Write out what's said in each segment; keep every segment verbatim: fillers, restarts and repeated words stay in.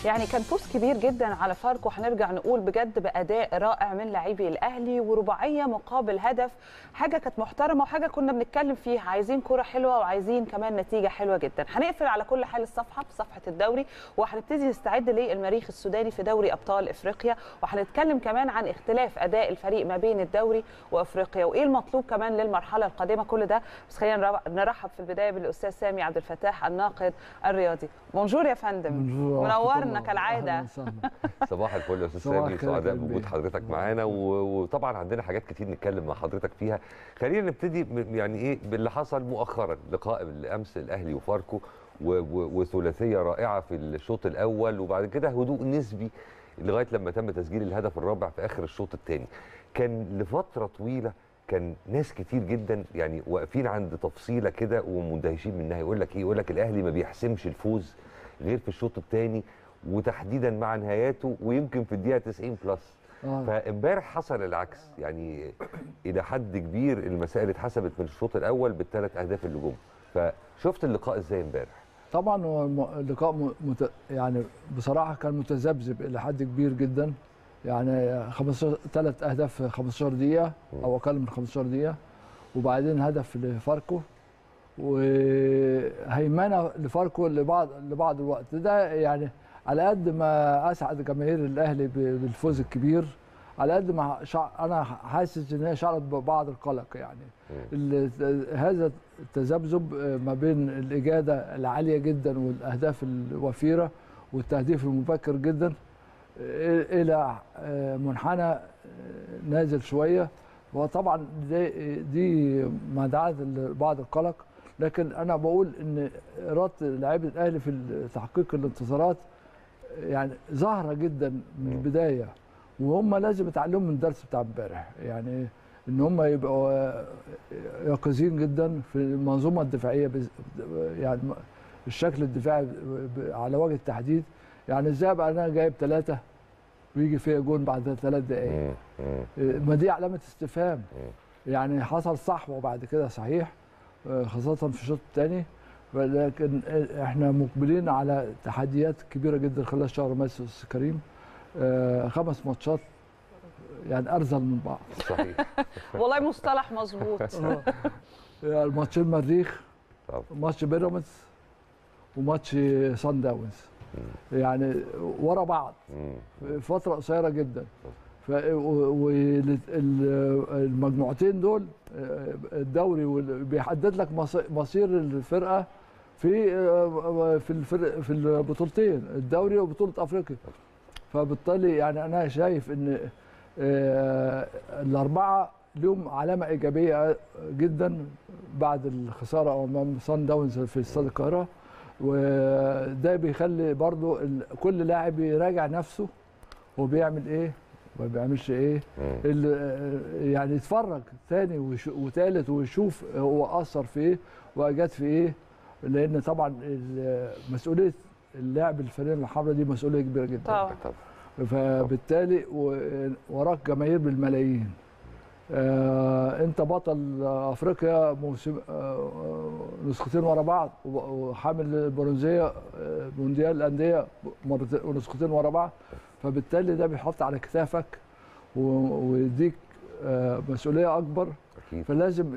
يعني كان فوز كبير جدا على فاركو، هنرجع نقول بجد باداء رائع من لاعبي الاهلي ورباعيه مقابل هدف، حاجه كانت محترمه وحاجه كنا بنتكلم فيها، عايزين كره حلوه وعايزين كمان نتيجه حلوه جدا. هنقفل على كل حال الصفحه بصفحه الدوري وهنبتدي نستعد للمريخ السوداني في دوري ابطال افريقيا، وهنتكلم كمان عن اختلاف اداء الفريق ما بين الدوري وافريقيا وايه المطلوب كمان للمرحله القادمه. كل ده بس خلينا نرحب في البدايه بالاستاذ سامي عبد الفتاح الناقد الرياضي. بونجور يا فندم، منورنا كالعاده. صباح الفل يا استاذ سامي، سعداء بوجود حضرتك معانا، وطبعا عندنا حاجات كتير نتكلم مع حضرتك فيها. خلينا نبتدي يعني ايه باللي حصل مؤخرا، لقاء الامس الاهلي وفاركو وثلاثيه رائعه في الشوط الاول، وبعد كده هدوء نسبي لغايه لما تم تسجيل الهدف الرابع في اخر الشوط الثاني. كان لفتره طويله كان ناس كتير جدا يعني واقفين عند تفصيله كده ومندهشين منها، يقول لك ايه، يقول لك الاهلي ما بيحسمش الفوز غير في الشوط الثاني وتحديدا مع نهاياته ويمكن في الدقيقه تسعين بلس. آه. فامبارح حصل العكس، يعني الى حد كبير المسائل اتحسبت من الشوط الاول بالثلاث اهداف اللي جم. فشفت اللقاء ازاي امبارح؟ طبعا هو اللقاء مت... يعني بصراحه كان متذبذب الى حد كبير جدا، يعني خمستاشر ثلاث اهداف في خمستاشر دقيقه او اقل من خمستاشر دقيقه، وبعدين هدف لفاركو وهيمنه لفاركو لبعض لبعض الوقت ده. يعني على قد ما اسعد جماهير الاهلي بالفوز الكبير، على قد ما شع... انا حاسس ان هي شعرت ببعض القلق، يعني هذا التذبذب ما بين الاجاده العاليه جدا والاهداف الوفيره والتهديف المبكر جدا الى منحنى نازل شويه، وطبعا دي, دي مدعاه لبعض القلق. لكن انا بقول ان اراده لاعبي الاهلي في تحقيق الانتصارات يعني ظاهره جدا من البدايه، وهم لازم يتعلموا من الدرس بتاع امبارح، يعني ان هم يبقوا يقظين جدا في المنظومه الدفاعيه، يعني الشكل الدفاعي على وجه التحديد. يعني ازاي بقى انا جايب ثلاثه ويجي فيها جون بعد ثلاث دقائق؟ ما دي علامه استفهام. يعني حصل صح وبعد كده صحيح، خاصه في الشوط الثاني، ولكن احنا مقبلين على تحديات كبيره جدا خلال شهر مارس استاذ كريم. آه خمس ماتشات يعني ارذل من بعض. صحيح. والله مصطلح مظبوط. الماتشين المريخ، ماتش بيراميدز وماتش سان داونز، يعني ورا بعض في فتره قصيره جدا. والمجموعتين دول الدوري بيحدد لك مصير الفرقه في في الفرق في البطولتين، الدوري وبطوله افريقيا. فبالتالي يعني انا شايف ان الاربعه لهم علامه ايجابيه جدا بعد الخساره امام سان داونز في استاد القاهره، وده بيخلي برضو كل لاعب يراجع نفسه هو بيعمل ايه وما بيعملش ايه، يعني يتفرج ثاني وثالث ويشوف هو اثر في ايه واجاد في ايه، لان طبعا مسؤوليه اللاعب الفريق الحمراء دي مسؤوليه كبيره جدا طبعا. فبالتالي وراك جماهير بالملايين. آه انت بطل افريقيا موسم آه نسختين ورا بعض، وحامل البرونزيه آه مونديال الانديه ونسختين ورا بعض، فبالتالي ده بيحط على كتافك ويديك آه مسؤوليه اكبر. أكيد. فلازم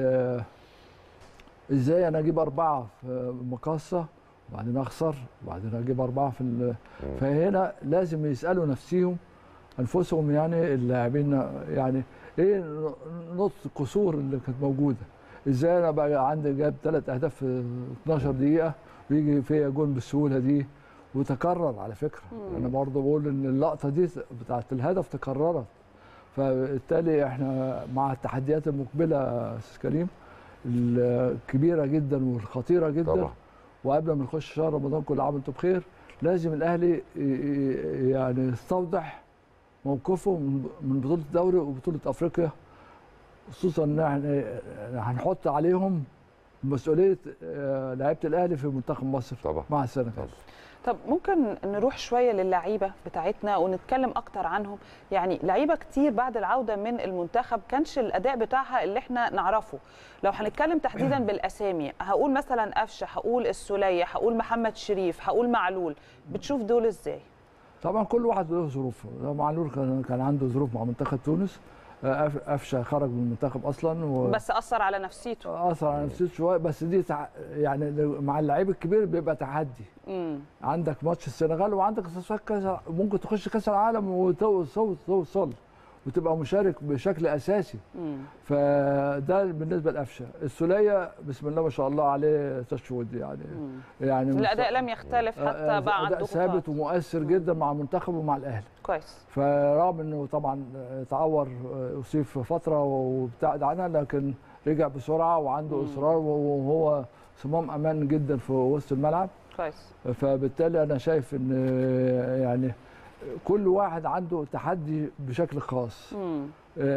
ازاي انا اجيب اربعه في مقاصه وبعدين اخسر وبعدين اجيب اربعه في، فهنا لازم يسالوا نفسيهم انفسهم، يعني اللاعبين، يعني ايه نقطه القصور اللي كانت موجوده؟ ازاي انا بقى عندي جاب ثلاث اهداف في اتناشر دقيقه ويجي فيها جون بالسهوله دي؟ وتكرر على فكره. مم. انا برضه بقول ان اللقطه دي بتاعت الهدف تكررت. فبالتالي احنا مع التحديات المقبله يا استاذ كريم الكبيره جدا والخطيره جدا طبعا. وقبل ما نخش شهر رمضان كل عام وانتم بخير، لازم الاهلي يعني يستوضح موقفه من بطوله الدوري وبطوله افريقيا، خصوصا ان احنا هنحط عليهم مسؤوليه لعيبه الاهلي في منتخب مصر طبعا مع السنغال. طب ممكن نروح شويه للعيبه بتاعتنا ونتكلم اكتر عنهم. يعني لعيبه كتير بعد العوده من المنتخب كانش الاداء بتاعها اللي احنا نعرفه. لو هنتكلم تحديدا بالاسامي هقول مثلا قفشه، هقول السوليه، هقول محمد شريف، هقول معلول، بتشوف دول ازاي؟ طبعا كل واحد له ظروفه. معلول كان كان عنده ظروف مع منتخب تونس، قفشه خرج من المنتخب اصلا و... بس اثر على نفسيته. اثر على نفسيته شويه، بس دي تع... يعني مع اللعيب الكبير بيبقى تحدي. امم عندك ماتش السنغال وعندك تصفيات كاس، ممكن تخش كاس العالم وتوصل توصل وتبقى مشارك بشكل اساسي. امم فده بالنسبه لقفشه. السوليه بسم الله ما شاء الله عليه تشويد يعني. مم. يعني الاداء لم يختلف حتى بعد اداء ثابت ومؤثر جدا مع المنتخب ومع الاهلي. كويس. فرغم انه طبعا تعور، اصيب في فتره وابتعد عنها، لكن رجع بسرعه وعنده اصرار وهو صمام امان جدا في وسط الملعب. كويس. فبالتالي انا شايف ان يعني كل واحد عنده تحدي بشكل خاص. مم.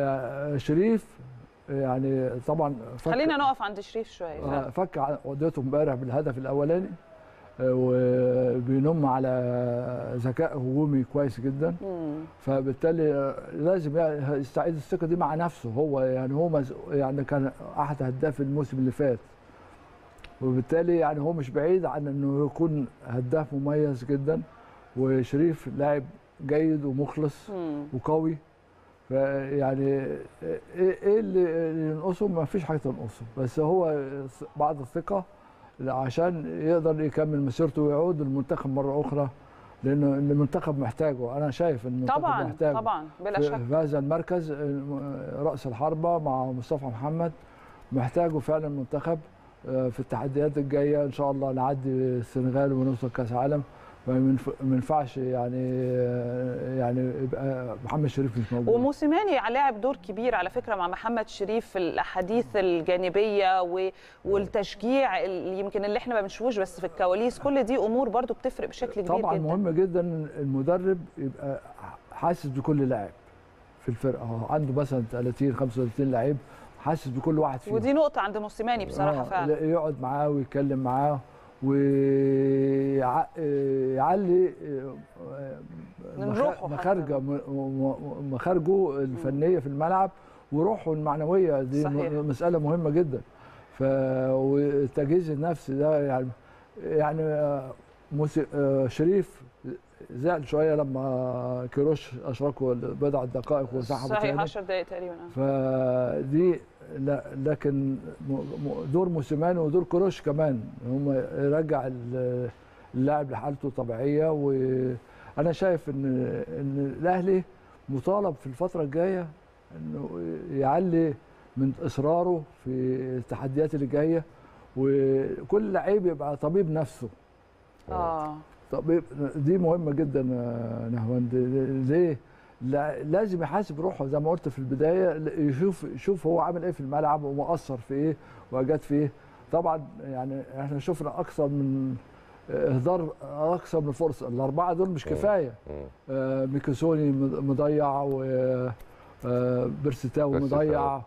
شريف يعني طبعا خلينا نقف عند شريف شويه. فك عقدته امبارح بالهدف الاولاني، وبينم على ذكاء هجومي كويس جدا. مم. فبالتالي لازم يستعيد الثقه دي مع نفسه هو. يعني هو يعني كان احد هداف الموسم اللي فات، وبالتالي يعني هو مش بعيد عن انه يكون هداف مميز جدا. وشريف لاعب جيد ومخلص مم. وقوي. فيعني ايه اللي ينقصه؟ ما فيش حاجه تنقصه، بس هو بعض الثقه عشان يقدر يكمل مسيرته ويعود للمنتخب مره اخرى، لانه المنتخب محتاجه. انا شايف ان المنتخب طبعا محتاجه طبعا بلا شك في هذا المركز. راس الحربه مع مصطفى محمد محتاجه فعلا المنتخب في التحديات الجايه. ان شاء الله نعدي السنغال ونوصل كاس عالم. ما ينفعش يعني يعني يبقى محمد شريف مش موجود. وموسيماني لاعب دور كبير على فكره مع محمد شريف في الاحاديث الجانبيه والتشجيع اللي يمكن اللي احنا ما بنشوفوش بس في الكواليس. كل دي امور برضو بتفرق بشكل كبير طبعا جدا. مهم جدا المدرب يبقى حاسس بكل لاعب في الفرقه. عنده مثلا ثلاثين خمسة وثلاثين لاعب، حاسس بكل واحد فيهم. ودي نقطه عند موسيماني بصراحه. آه فعلا يقعد معاه ويتكلم معاه ويعلي مخارجه مخارجه الفنيه في الملعب وروحه المعنويه. دي صحيح. مساله مهمه جدا. ف والتجهيز النفسي ده يعني يعني شريف زعل شويه لما كيروش اشركوا بضع دقائق وسحبوا صحيح عشر دقائق تقريبا. فدي لا، لكن دور موسيماني ودور كروش كمان هم يرجع اللاعب لحالته طبيعيه. وانا شايف ان ان الاهلي مطالب في الفتره الجايه انه يعلي من اصراره في التحديات اللي جايه، وكل لعيب يبقى طبيب نفسه. اه طبيب دي مهمه جدا نهواند. ليه؟ لازم يحاسب روحه زي ما قلت في البدايه، يشوف يشوف هو عامل ايه في الملعب ومؤثر في ايه واجاد في ايه. طبعا يعني احنا شفنا اكثر من اهدار، اكثر من فرصه. الاربعه دول مش كفايه. آه ميكيسوني مضيع، وبرستاو مضيع،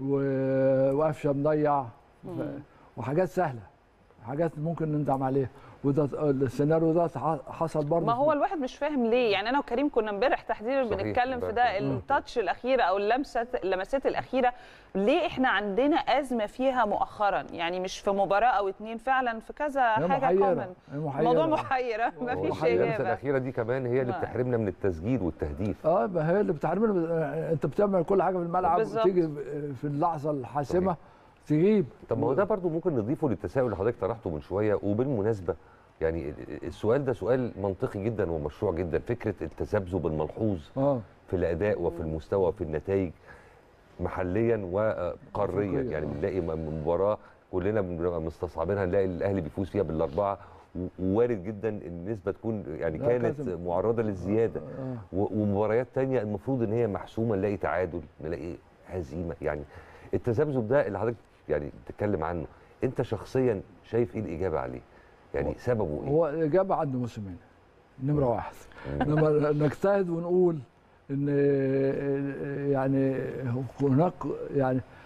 وقفشه مضيع، وحاجات سهله، حاجات ممكن نندم عليها. وده السيناريو ده حصل برضه. ما هو الواحد مش فاهم ليه. يعني انا وكريم كنا امبارح تحديدا بنتكلم في ده التاتش الاخيره او اللمسه اللمسات الاخيره. ليه احنا عندنا ازمه فيها مؤخرا؟ يعني مش في مباراه او اتنين، فعلا في كذا حاجه كومن. الموضوع محيره ما فيش اجابه. اللمسه الاخيره دي كمان هي اللي بتحرمنا من التسجيل والتهديف. اه هي اللي بتحرمنا. انت بتعمل كل حاجه في الملعب وتيجي في اللحظه الحاسمه تجيب. طب ما هو ده برضه ممكن نضيفه للتساؤل اللي حضرتك طرحته من شويه. وبالمناسبه يعني السؤال ده سؤال منطقي جدا ومشروع جدا. فكره التذبذب الملحوظ آه. في الاداء وفي المستوى وفي النتائج محليا وقاريا. يعني بنلاقي مباراه كلنا بنبقى مستصعبينها نلاقي الاهلي بيفوز فيها بالاربعه، ووارد جدا النسبه تكون يعني كانت معرضه للزياده. آه. ومباريات ثانيه المفروض ان هي محسومه نلاقي تعادل، نلاقي هزيمه. يعني التذبذب ده اللي حضرتك يعني بتتكلم عنه، انت شخصيا شايف ايه الاجابه عليه؟ يعني سببه ايه؟ هو الاجابه عند موسيماني نمره واحد. لما نجتهد ونقول ان يعني هناك يعني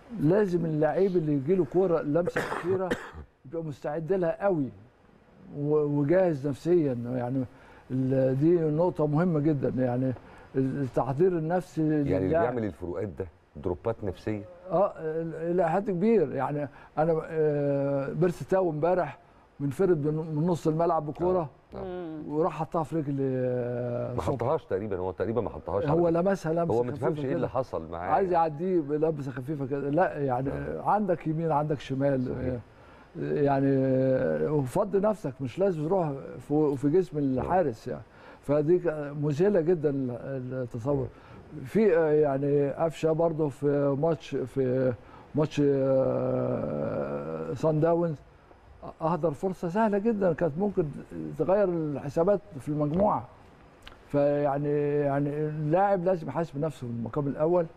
لازم اللعيب اللي يجي له كوره اللمسه الاخيره يبقى مستعد لها قوي وجاهز نفسيا. يعني دي نقطه مهمه جدا، يعني التحضير النفسي يعني اللي بيعمل الفروقات ده دروبات نفسيه اه الى حد كبير. يعني انا آه بيرس تاو امبارح منفرد من نص الملعب بكوره آه. وراح حطها في رجل آه ما حطهاش تقريبا، هو تقريبا ما حطهاش، هو لمسها لمسه هو ما تفهمش ايه اللي حصل معاه، عايز يعديه بلمسه خفيفه كده. لا يعني آه. عندك يمين عندك شمال صحيح. يعني وفض نفسك، مش لازم تروح في جسم الحارس يعني. فدي مذهله جدا التصور. في يعني قفشه برضه في ماتش في ماتش صن داونز اهدر فرصه سهله جدا كانت ممكن تغير الحسابات في المجموعه. فيعني يعني اللاعب لازم يحاسب نفسه في المقام الاول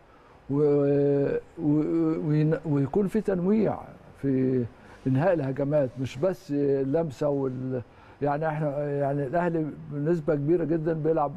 ويكون في تنويع في انهاء الهجمات، مش بس لمسه وال يعني احنا يعني الاهلي بنسبه كبيره جدا بيلعب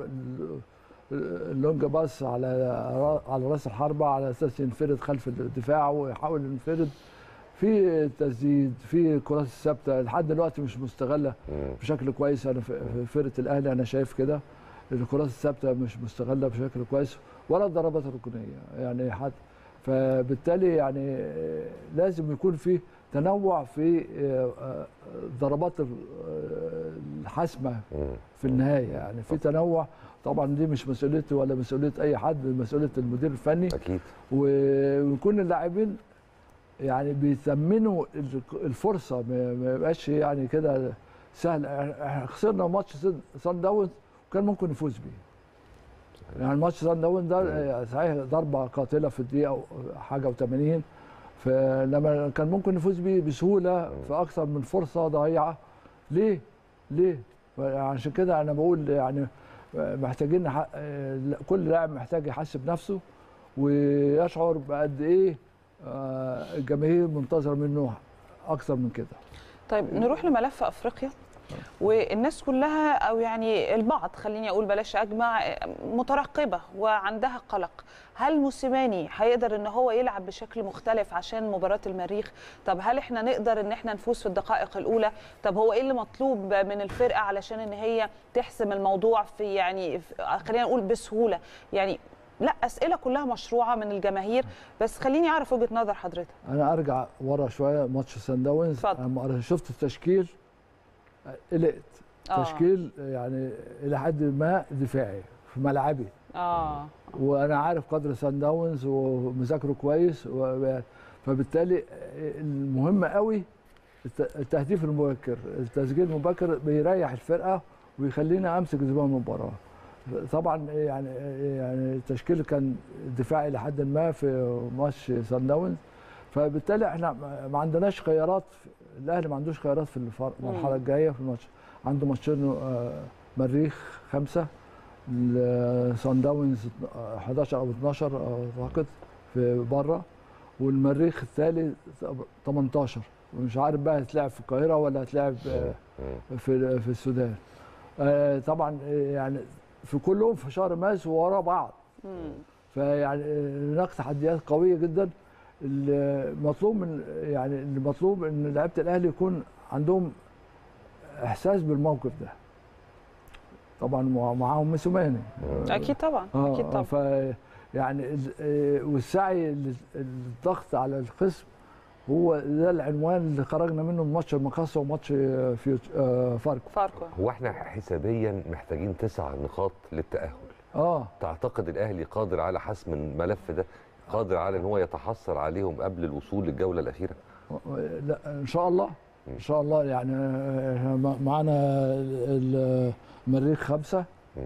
اللونج باس على على راس الحربه على اساس ينفرد خلف الدفاع ويحاول ينفرد في تسديد في الكرات الثابته لحد دلوقتي مش مستغله بشكل كويس. انا في فرقه الاهلي انا شايف كده الكرات الثابته مش مستغله بشكل كويس ولا الضربات الركنيه يعني حد. فبالتالي يعني لازم يكون في تنوع في ضربات الحاسمه في النهايه، يعني في تنوع. طبعا دي مش مسؤوليتي ولا مسؤوليه اي حد، مسؤوليه المدير الفني اكيد. ويكون اللاعبين يعني بيثمنوا الفرصه، ما يبقاش يعني كده سهل. احنا خسرنا ماتش صن داونز وكان ممكن نفوز بيه. يعني ماتش صن داونز ده صحيح ضربه قاتله في الدقيقه حاجه وثمانين، فلما كان ممكن نفوز بيه بسهوله في اكثر من فرصه ضيعه. ليه؟ ليه؟ عشان كده انا بقول يعني محتاجين كل لاعب محتاج يحاسب نفسه ويشعر بقد ايه الجماهير منتظره منه اكثر من كده. طيب نروح لملف افريقيا. والناس كلها او يعني البعض خليني اقول بلاش اجمع مترقبه وعندها قلق. هل موسيماني هيقدر ان هو يلعب بشكل مختلف عشان مباراه المريخ؟ طب هل احنا نقدر ان احنا نفوز في الدقائق الاولى؟ طب هو ايه اللي مطلوب من الفرقه علشان ان هي تحسم الموضوع في يعني خلينا نقول بسهوله؟ يعني لا اسئله كلها مشروعه من الجماهير، بس خليني اعرف وجهه نظر حضرتك. انا ارجع ورا شويه ماتش سان داونز، انا شفت التشكيل قلقت. آه. تشكيل يعني الى حد ما دفاعي في ملعبي. اه وانا عارف قدر سان داونز ومذاكره كويس، فبالتالي المهم قوي التهديف المبكر، التسجيل المبكر بيريح الفرقه ويخليني امسك زمام المباراه. طبعا يعني يعني التشكيل كان دفاعي لحد ما في ماتش سان داونز، فبالتالي احنا ما عندناش خيارات. الاهلي ما عندوش خيارات في المرحله الجايه في الماتش. عنده ماتشين مريخ خمسه، سان داونز احداشر او اتناشر اعتقد في بره، والمريخ الثالث تمنتاشر. مش عارف بقى هتلعب في القاهره ولا هتلعب في في السودان. طبعا يعني في كلهم في شهر مارس ورا بعض. فيعني هناك تحديات قويه جدا. المطلوب من يعني المطلوب ان لعيبه الاهلي يكون عندهم احساس بالموقف ده. طبعا معاهم موسيماني اكيد طبعا آه اكيد طبعا. ف يعني والسعي للضغط على الخصم هو ده العنوان اللي خرجنا منه من ماتش المقاصه وماتش في فاركو. فاركو هو احنا حسابيا محتاجين تسع نقاط للتاهل. اه تعتقد الاهلي قادر على حسم الملف ده؟ قادر على ان هو يتحصل عليهم قبل الوصول للجوله الاخيره؟ لا ان شاء الله ان شاء الله. يعني معانا المريخ خمسه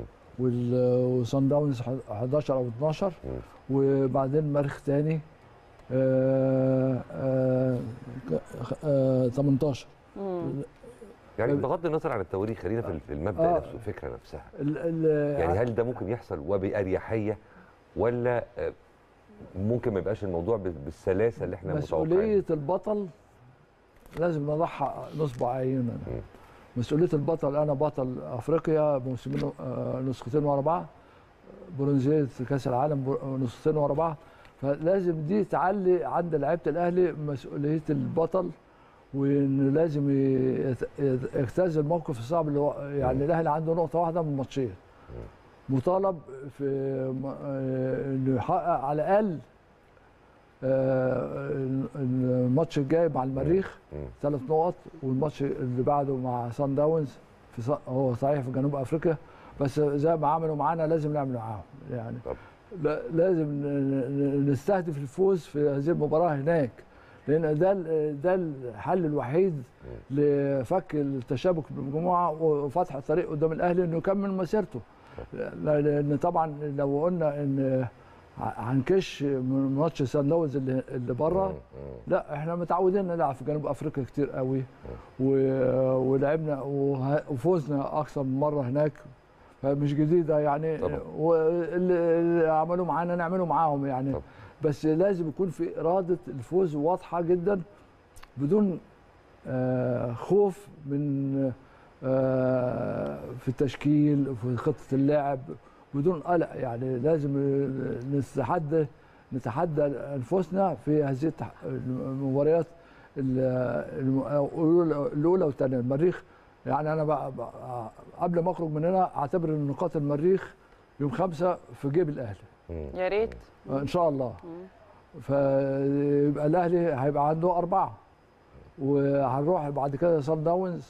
وصن داونز احداشر او اتناشر، وبعدين مريخ ثاني تمنتاشر. يعني بغض النظر عن التواريخ خلينا في المبدا آه نفسه، الفكره نفسها. يعني هل ده ممكن يحصل وباريحيه ولا ممكن ما يبقاش الموضوع بالسلاسه اللي احنا متوقعين؟ مسؤوليه البطل لازم نضعها نصب عيننا. مسؤوليه البطل، انا بطل افريقيا بموسمين نسختين ورا بعض، برونزيه كاس العالم نسختين ورا بعض. فلازم دي تعلي عند لعيبه الاهلي مسؤوليه البطل، وانه لازم يجتاز الموقف الصعب اللي هو يعني الاهلي عنده نقطه واحده من الماتشين، مطالب في انه يحقق على الاقل الماتش الجاي مع المريخ ثلاث نقط، والماتش اللي بعده مع سان داونز في هو صحيح في جنوب افريقيا، بس زي ما عملوا معانا لازم نعمل معاهم يعني. لازم نستهدف الفوز في هذه المباراه هناك، لان ده ده الحل الوحيد لفك التشابك بالمجموعه وفتح الطريق قدام الاهلي انه يكمل مسيرته. لان طبعا لو قلنا ان هنكش من ماتش سان داونز اللي اللي بره، لا احنا متعودين نلعب في جنوب افريقيا كتير قوي، ولعبنا وفوزنا اكثر من مره هناك، فمش جديده يعني. واللي عملوه معانا نعمله معاهم يعني طبعا. بس لازم يكون في اراده الفوز واضحه جدا بدون آه خوف من آه في التشكيل في خطه اللعب، بدون قلق يعني. لازم نتحدى نتحدى انفسنا في هذه المباريات الاولى والثانيه. المريخ يعني انا بقى بقى قبل ما اخرج من هنا اعتبر ان نقاط المريخ يوم خمسة في جيب الاهلي. يا ريت ان شاء الله. فيبقى الاهلي هيبقى عنده اربعه، وهنروح بعد كده سان داونز،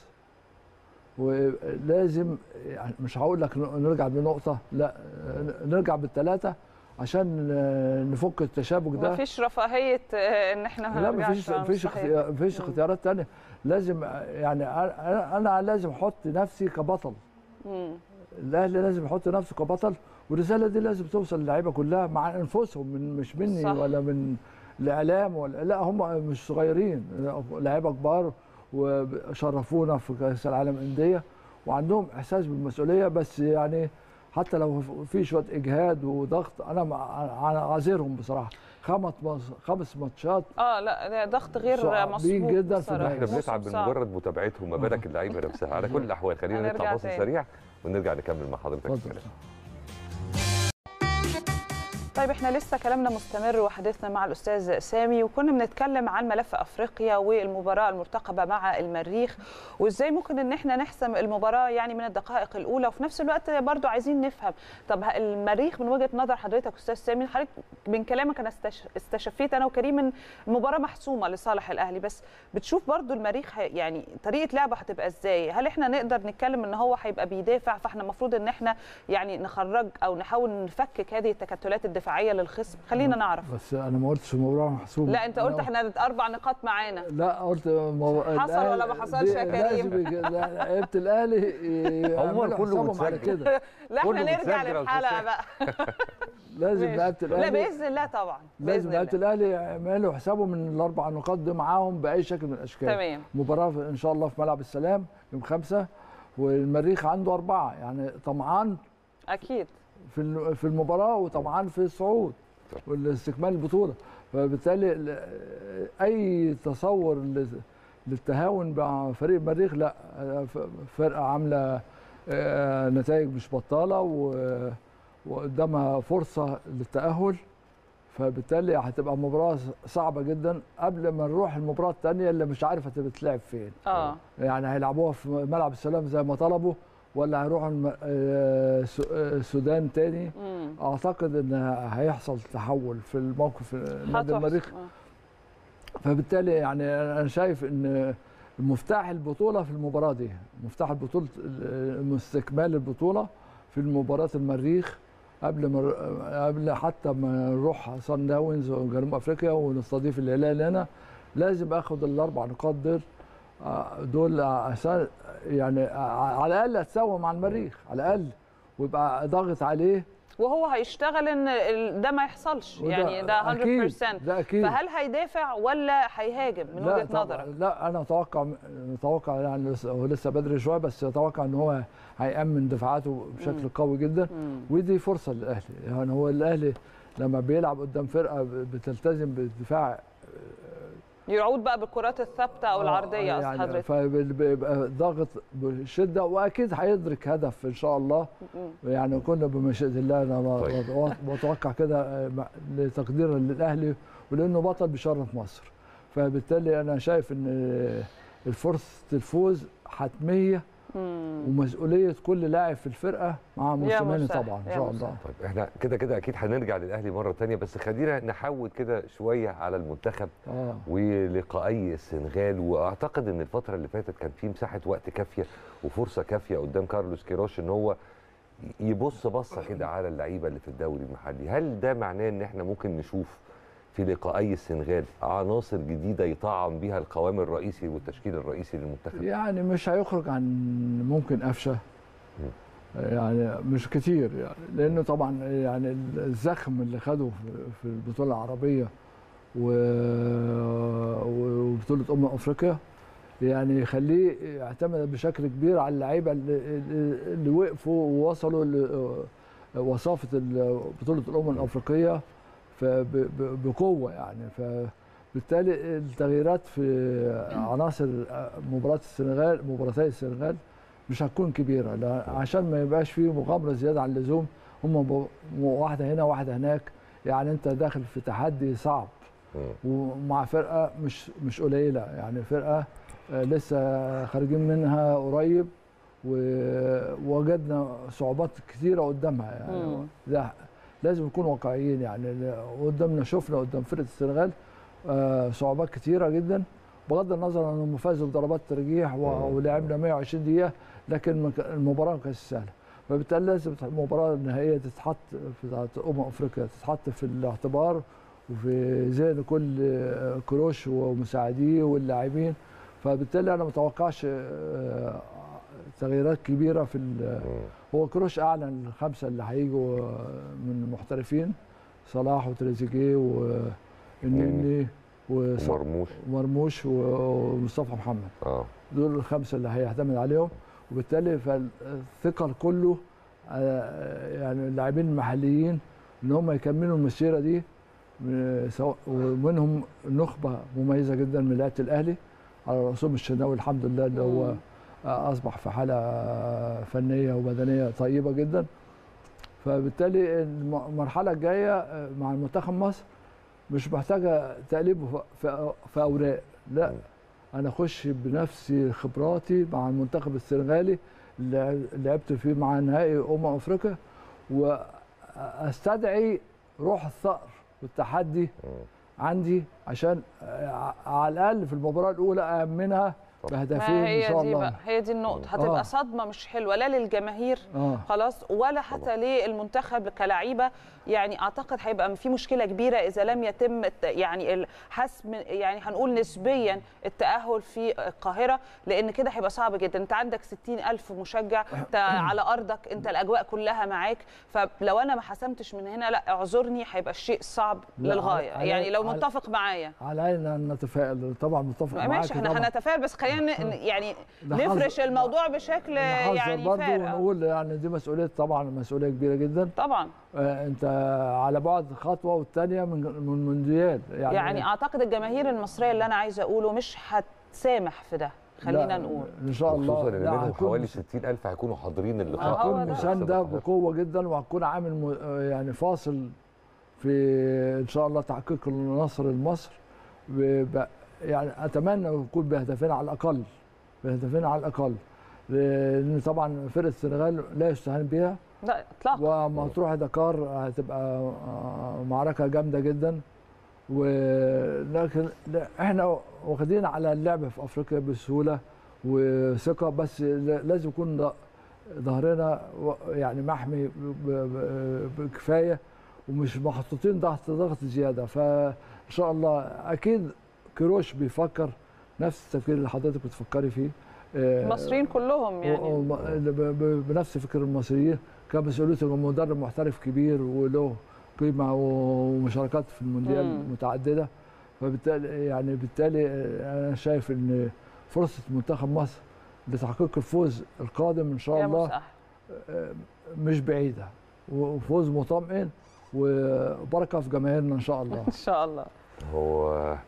ولازم يعني مش هقول لك نرجع بنقطه، لا نرجع بالثلاثه عشان نفك التشابك ده. مفيش رفاهيه ان احنا لا مفيش مفيش مفيش اختيارات ثانيه. لازم يعني انا انا لازم احط نفسي كبطل. مم. الاهلي لازم يحط نفسه كبطل، والرساله دي لازم توصل للعيبه كلها مع انفسهم، من مش مني صح. ولا من الاعلام ولا لا، هم مش صغيرين، لعيبه كبار وشرفونا في كاس العالم انديه وعندهم احساس بالمسؤوليه. بس يعني حتى لو في شويه اجهاد وضغط انا انا عاذرهم بصراحه. خمس خمس ماتشات اه لا ده ضغط غير مسبوق جدا. احنا بنتعب من مجرد متابعتهم، ما بالك اللعيبه نفسها. على كل الاحوال خلينا نطلع فاصل سريع ونرجع نكمل مع حضرتك الكلام. طيب احنا لسه كلامنا مستمر وحديثنا مع الاستاذ سامي، وكنا بنتكلم عن ملف افريقيا والمباراه المرتقبه مع المريخ، وازاي ممكن ان احنا نحسم المباراه يعني من الدقائق الاولى، وفي نفس الوقت برضو عايزين نفهم طب المريخ من وجهه نظر حضرتك استاذ سامي. حضرتك من كلامك انا استشفيت انا وكريم ان المباراه محسومه لصالح الاهلي، بس بتشوف برضو المريخ يعني طريقه لعبه هتبقى ازاي؟ هل احنا نقدر نتكلم ان هو هيبقى بيدافع فاحنا المفروض ان احنا يعني نخرج او نحاول نفكك هذه التكتلات الدفاعيه للخصم؟ خلينا نعرف. بس انا ما قلتش المباراه محسومه. لا انت قلت احنا اربع نقاط معانا. لا قلت مو... حصل ولا ما حصلش يا كريم؟ لعيبه الاهلي عمر كله متسجل كده. لا احنا نرجع للحلقه بقى. لازم لعيبه الاهلي لا باذن الله طبعا لازم لعيبه الاهلي يعملوا حسابهم من الاربع نقاط دي معاهم باي شكل من الاشكال. تمام. مباراه ان شاء الله في ملعب السلام يوم خمسة، والمريخ عنده اربعه، يعني طمعان اكيد في في المباراه وطبعا في الصعود والاستكمال البطوله. فبالتالي اي تصور للتهاون مع فريق المريخ لا، فرقه عامله نتائج مش بطاله وقدامها فرصه للتاهل، فبالتالي هتبقى مباراه صعبه جدا قبل ما نروح المباراه الثانيه اللي مش عارف هتتلعب فين. اه يعني هيلعبوها في ملعب السلام زي ما طلبوا ولا هيروحوا السودان تاني؟ مم. اعتقد ان هيحصل تحول في الموقف نادي المريخ. فبالتالي يعني انا شايف ان مفتاح البطوله في المباراه دي، مفتاح البطوله استكمال البطوله في مباراه المريخ قبل ما قبل حتى ما نروح سان داونز وجنوب افريقيا ونستضيف الهلال هنا. لازم اخد الاربع نقاط دول دول عشان يعني على الاقل اتساوى مع المريخ على الاقل، ويبقى ضاغط عليه وهو هيشتغل ان ده ما يحصلش يعني ده مية بالمية. ده اكيد. فهل هيدافع ولا هيهاجم من وجهه نظرك؟ لا انا اتوقع اتوقع يعني هو لسه بدري شويه، بس اتوقع ان هو هيأمن دفاعاته بشكل مم. قوي جدا. مم. ودي فرصه للاهلي. يعني هو الاهلي لما بيلعب قدام فرقه بتلتزم بالدفاع يعود بقى بالكرات الثابته او العرضيه آه قصد يعني حضرتك. فبيبقى ضاغط بشده، واكيد هيدرك هدف ان شاء الله. يعني كنا بمشيئه الله انا بتوقع كده لتقديرا للاهلي ولانه بطل بيشرف مصر. فبالتالي انا شايف ان الفرصه الفوز حتميه ومسؤوليه كل لاعب في الفرقه مع موسيماني طبعا ان شاء الله. طيب احنا كده كده اكيد هنرجع للاهلي مره ثانيه، بس خلينا نحول كده شويه على المنتخب آه. ولقائي السنغال. واعتقد ان الفتره اللي فاتت كان في مساحه وقت كافيه وفرصه كافيه قدام كارلوس كيروش ان هو يبص بصه كده على اللعيبه اللي في الدوري المحلي. هل ده معناه ان احنا ممكن نشوف في لقائي السنغال عناصر جديده يطعم بها القوام الرئيسي والتشكيل الرئيسي للمنتخب؟ يعني مش هيخرج عن ممكن قفشه، يعني مش كتير يعني، لانه طبعا يعني الزخم اللي خده في البطوله العربيه وبطوله امم افريقيا يعني يخليه يعتمد بشكل كبير على اللعيبه اللي وقفوا ووصلوا لوصافه بطوله الامم الافريقيه بقوه يعني. فبالتالي التغييرات في عناصر مباراه السنغال مباراتي السنغال مش هتكون كبيره، عشان ما يبقاش فيه مغامره زياده عن اللزوم. هم واحده هنا واحده هناك، يعني انت داخل في تحدي صعب ومع فرقه مش مش قليله، يعني فرقه لسه خارجين منها قريب ووجدنا صعوبات كثيره قدامها يعني. ده لازم نكون واقعيين، يعني قدامنا شفنا قدام فرقه السنغال صعوبات كثيره جدا، بغض النظر عن انهم فازوا بضربات ترجيح ولعبنا مئة وعشرين دقيقه، لكن المباراه ما كانتش سهله. فبالتالي لازم المباراه النهائيه تتحط في امم افريقيا تتحط في الاعتبار وفي ذهن كل كروش ومساعديه واللاعبين. فبالتالي انا ما اتوقعش تغييرات كبيره في هو كروش اعلن الخمسه اللي هيجوا من المحترفين، صلاح وتريزيجيه والنني ومرموش ومرموش ومصطفى محمد. اه دول الخمسه اللي هيعتمد عليهم، وبالتالي فالثقل كله يعني اللاعبين المحليين ان هم يكملوا المسيره دي، ومنهم نخبه مميزه جدا من لعيبه الاهلي على راسهم الشناوي الحمد لله اللي هو اصبح في حاله فنيه وبدنيه طيبه جدا. فبالتالي المرحله الجايه مع المنتخب مصر مش محتاجه تقليب في اوراق، لا انا اخش بنفسي خبراتي مع المنتخب السنغالي اللي لعبت فيه مع نهائي امم افريقيا، واستدعي روح الثأر والتحدي عندي عشان على الاقل في المباراه الاولى امنها بهدفين ان شاء الله. بقى هي دي النقطه، هتبقى آه. صدمه مش حلوه لا للجماهير آه. خلاص ولا حتى للمنتخب كلاعيبه. يعني اعتقد هيبقى في مشكله كبيره اذا لم يتم يعني حسم يعني هنقول نسبيا التاهل في القاهره، لان كده هيبقى صعب جدا. انت عندك ستين ألف مشجع، انت على ارضك، انت الاجواء كلها معاك، فلو انا ما حسمتش من هنا لا اعذرني هيبقى الشيء صعب للغايه. يعني لو متفق معايا علينا ان نتفائل طبعا، متفق معاك ماشي، احنا هنتفائل بس خلينا يعني نفرش الموضوع بشكل يعني برضه ونقول يعني دي مسؤوليه طبعا، مسؤوليه كبيره جدا طبعا. آه انت على بعد خطوه والثانيه من من المونديال يعني, يعني اعتقد الجماهير المصريه اللي انا عايزه اقوله مش هتسامح في ده، خلينا نقول ان شاء الله. خصوصا ان منهم حوالي ستين ألف هيكونوا حاضرين اللقاء، هتكون مسانده بقوه جدا، وهتكون عامل يعني فاصل في ان شاء الله تحقيق النصر لمصر. يعني اتمنى يكون بهدفين على الاقل، بهدفين على الاقل، لان طبعا فرقه السنغال لا يستهان بها لا اطلاقا، وما تروح دكار هتبقى معركه جامده جدا. ولكن احنا واخدين على اللعب في افريقيا بسهوله وثقه، بس لازم يكون ظهرنا يعني محمي بكفايه ومش محطوطين تحت ضغط زياده. فان شاء الله اكيد كروش بيفكر نفس التفكير اللي حضرتك بتفكري فيه، المصريين كلهم يعني بنفس فكر المصريين، كمسؤوليته مدرب محترف كبير وله قيمه ومشاركات في المونديال متعدده. فبالتالي يعني بالتالي انا شايف ان فرصه منتخب مصر لتحقيق الفوز القادم ان شاء الله مش بعيده، وفوز مطمئن وبركه في جماهيرنا ان شاء الله. ان شاء الله. هو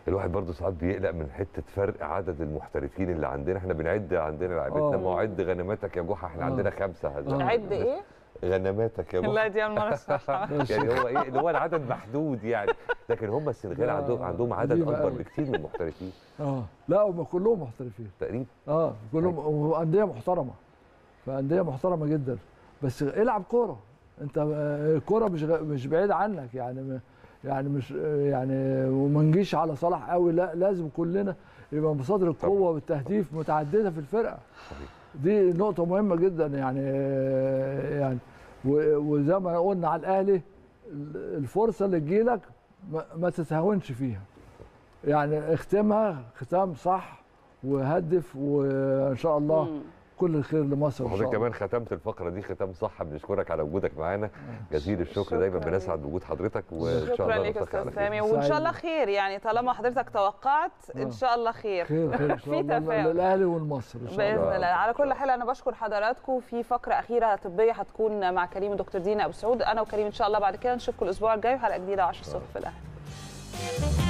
الواحد برضه ساعات بيقلق من حته فرق عدد المحترفين اللي عندنا، احنا بنعد عندنا لعيبتنا، ما هو عد غنماتك يا جحا، احنا عندنا خمسه. عد ايه؟ غنماتك يا جحا. لا دي اول مره اسمعها. يعني هو ايه اللي هو العدد محدود يعني، لكن هم السنغال عندهم عندهم عدد اكبر بكتير من المحترفين. اه لا هم كلهم محترفين تقريبا. اه كلهم، وانديه محترمه، فانديه محترمه جدا. بس العب كوره انت، الكوره مش مش بعيد عنك يعني، يعني مش يعني وما نجيش على صلاح قوي، لا لازم كلنا يبقى مصادر القوه والتهديف متعدده في الفرقه. دي نقطه مهمه جدا يعني. يعني وزي ما قلنا على الاهلي، الفرصه اللي تجيلك ما تتهاونش فيها، يعني اختمها ختام صح وهدف، وان شاء الله مم. كل الخير لمصر. وحضرتك كمان ختمت الفقره دي ختام صح، بنشكرك على وجودك معانا، جزيل الشكر، دايما بنسعد بوجود حضرتك، وان شاء الله شكرا لك استاذ سامي، وان شاء الله خير يعني، طالما حضرتك توقعت ان شاء الله خير خير خير في تفاؤل للاهلي والمصر ان شاء الله باذن الله. على كل حال انا بشكر حضراتكم. في فقره اخيره طبيه هتكون مع كريم ودكتور دينا ابو سعود، انا وكريم ان شاء الله بعد كده نشوفكم الاسبوع الجاي وحلقه جديده عشرة الصبح في الاهلي.